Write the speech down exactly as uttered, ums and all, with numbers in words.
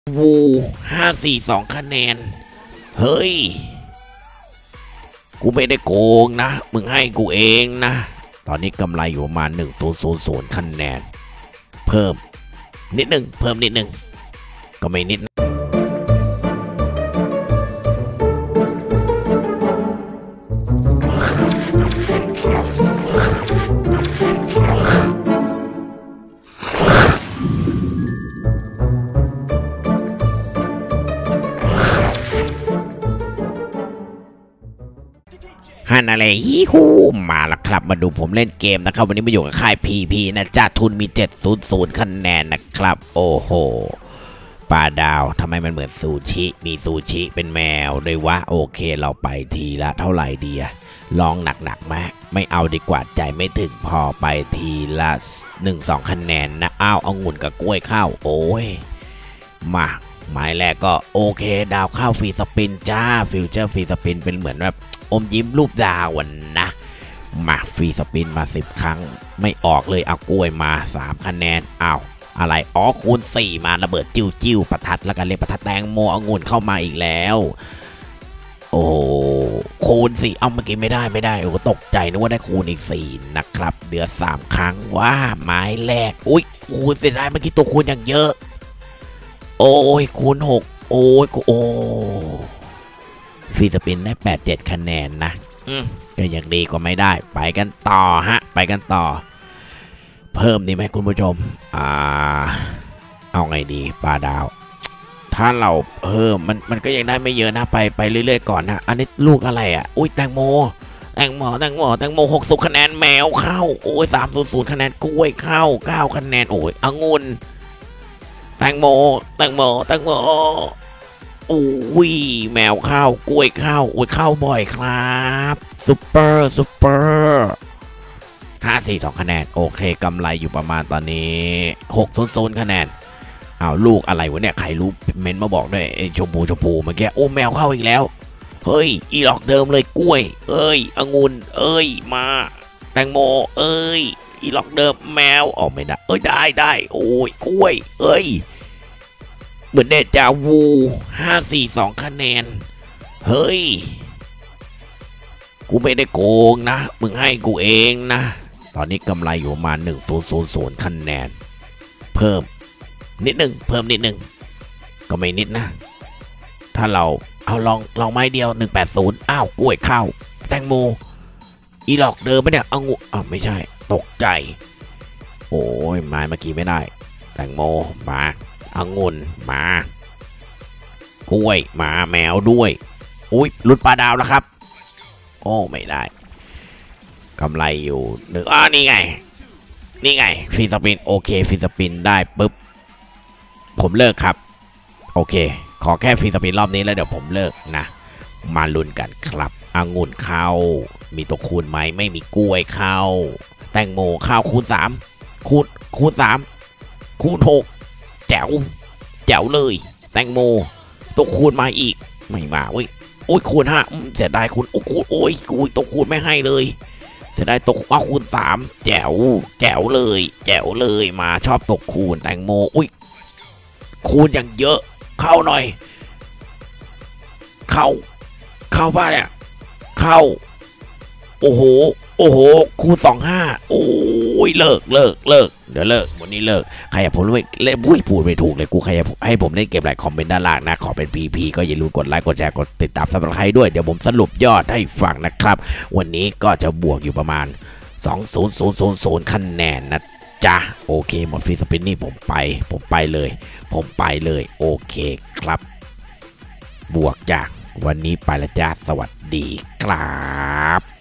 วูห้าสี่สองคะแนนเฮ้ยกูไม่ได้โกงนะมึงให้กูเองนะตอนนี้กำไรอยู่ประมาณหนึ่งศูนย์ศูนย์ศูนย์คะแนนเพิ่มนิดหนึ่งเพิ่มนิดหนึ่งก็ไม่นิดฮันอะไรฮีฮูมาแล้วครับมาดูผมเล่นเกมนะครับวันนี้มาอยู่กับค่าย พี พี นะจ๊ะทุนมีเจ็ดร้อยคะแนนนะครับโอ้โหปลาดาวทำไมมันเหมือนซูชิมีซูชิเป็นแมวด้วยวะโอเคเราไปทีละเท่าไหร่ดีอะลองหนักๆไหมไม่เอาดีกว่าใจไม่ถึงพอไปทีละหนึ่งสองคะแนนนะอ้าวเอางุ่นกับกล้วยข้าวโอ้ยมาหมายแรกก็โอเคดาวข้าวฟรีสปินจ้าฟิวเจอร์ฟรีสปินเป็นเหมือนแบบอมยิ้มรูปดาววันนะมาฟรีสปินมาสิบครั้งไม่ออกเลยเอากล้วยมาสามคะแนนอ้าวอะไรอ๋อคูณสี่มาระเบิดจิ้วจิ้วประทัดแล้วกันเล่นประทัดแตงโมองุ่นเข้ามาอีกแล้วโอ้คูณสี่เอาเมื่อกี้ไม่ได้ไม่ได้โอ้ตกใจนึกว่าได้คูณอีกสี่นะครับเดือดสามครั้งว่าไม้แรกอุ้ยคูณเสียดายเมื่อกี้ตัวคูณอย่างเยอะโอ้ยคูณหกโอ้ยโอ้ฟรีสปินได้แปดเจ็ดคะแนนนะอืมก็ยังดีกว่าไม่ได้ไปกันต่อฮะไปกันต่อเพิ่มดีไหมคุณผู้ชมอ่าเอาไงดีปลาดาวถ้าเราเพิ่มมันมันก็ยังได้ไม่เยอะนะไปไปเรื่อยๆก่อนนะอันนี้ลูกอะไรอ่ะอุ้ยแตงโมแตงโมแตงโมแตงโมหกสิบคะแนนแมวเข้าโอ้ยสามศูนย์ศูนย์คะแนนกล้วยเข้าเก้าคะแนนโอ้ยองุ่นแตงโมแตงโมแตงโมโอ้ยแมวข้าวกล้วยข้าวโอ้ยข้าวบ่อยครับซุปเปอร์ซุปเปอร์ห้าสี่สองคะแนนโอเคกำไรอยู่ประมาณตอนนี้หกศูนย์ศูนย์คะแนนอ้าวลูกอะไรวะเนี่ยใครรู้เมนมาบอกด้วยไอ้ชมพูชมพูเมื่อกี้โอ้แมวเข้าอีกแล้วเฮ้ยอีหลอกเดิมเลยกล้วยเอ้ยองุ่นเอ้ยมาแตงโมเอ้ยอีหลอกเดิมแมวออกไม่ได้เอ้ยได้ได้โอ้ยกล้วยเอ้ยเหมือนเดจาวูห้าสี่สองคะแนนเฮ้ยกูไม่ได้โกงนะมึงให้กูเองนะตอนนี้กำไรอยู่ประมาณหนึ่งศูนย์ศูนย์ศูนย์คะแนนเพิ่มนิดหนึ่งเพิ่มนิดหนึ่งก็ไม่นิดนะถ้าเราเอาลองลองไม้เดียวหนึ่งแปดศูนย์อ้าวกล้วยข้าวแตงโมอีหลอกเดิมปะเนี่ยเอางูอ้าวไม่ใช่ตกใจโอ้ยไม้เมื่อกี้ไม่ได้แตงโมมาองุ่นมากล้วยมาแมวด้วยอุ้ยลุดปลาดาวแล้วครับโอ้ไม่ได้กำไรอยู่หนึ่งอ้านี่ไงนี่ไงฟรีสปินโอเคฟรีสปินได้ปุ๊บผมเลิกครับโอเคขอแค่ฟรีสปินรอบนี้แล้วเดี๋ยวผมเลิกนะมาลุ้นกันครับองุ่นเข้ามีตัวคูณไหมไม่มีกล้วยเข้าแตงโมเข้าคูณสามคูณคูณสามคูณหกแจ๋วแจ๋วเลยแตงโมตัวคูณมาอีกไม่มาเว้ยโอ้ยคูณห้าเสียดายคูณโอ้ยโอ้ยโอ้ยตัวคูณไม่ให้เลยเสียดายตกเอาคูณสามแจ๋วแจ๋วเลยแจ๋วเลยมาชอบตกคูณแตงโมอุ้ยคูณอย่างเยอะเข้าหน่อยเข้าเข้าป่ะเนี่ยเข้าโอ้โหโอ้โหคูณสองห้าโอ้ยเลิกเลิกเลิกเดี๋ยวเลิกวันนี้เลิกใครอยากผมเล่นพูดพูดไม่ถูกเลยกูใครอยากให้ผมเล่นเกมอะไรคอมเมนต์ด้านล่างนะขอเป็น พี พี ก็อย่าลืมกดไลค์กดแชร์กดติดตามซับสไครบ์ด้วยเดี๋ยวผมสรุปยอดให้ฟังนะครับวันนี้ก็จะบวกอยู่ประมาณสองศูนย์ศูนย์ศูนย์ศูนย์คะแนนนะจ๊ะโอเคหมดฟรีสปินนี่ผมไปผมไปเลยผมไปเลยโอเคครับบวกจากวันนี้ไปละจ้าสวัสดีครับ